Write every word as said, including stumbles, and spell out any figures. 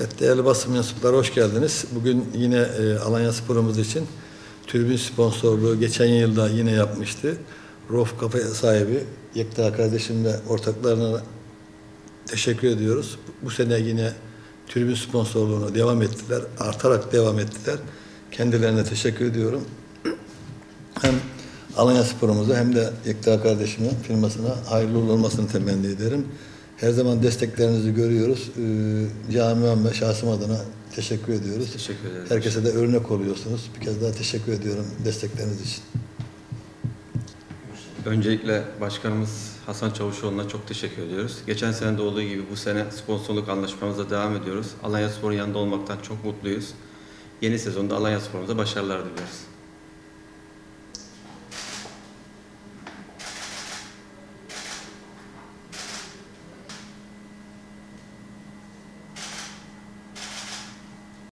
Evet, değerli basın mensupları hoş geldiniz. Bugün yine e, Alanya Spor'umuz için tribün sponsorluğu geçen yılda yine yapmıştı. Rof Kafe sahibi Yekta kardeşim ve ortaklarına teşekkür ediyoruz. Bu sene yine tribün sponsorluğunu devam ettiler. Artarak devam ettiler. Kendilerine teşekkür ediyorum. Hem Alanya Spor'umuza hem de Yekta kardeşime, firmasına hayırlı uğurlu olmasını temenni ederim. Her zaman desteklerinizi görüyoruz. Ee, camiam ve şahsım adına teşekkür ediyoruz. Teşekkür ederim. Herkese de örnek oluyorsunuz. Bir kez daha teşekkür ediyorum destekleriniz için. Öncelikle Başkanımız Hasan Çavuşoğlu'na çok teşekkür ediyoruz. Geçen sene de olduğu gibi bu sene sponsorluk anlaşmamıza devam ediyoruz. Alanya Spor'un yanında olmaktan çok mutluyuz. Yeni sezonda Alanya Spor'umuza başarılar diliyoruz.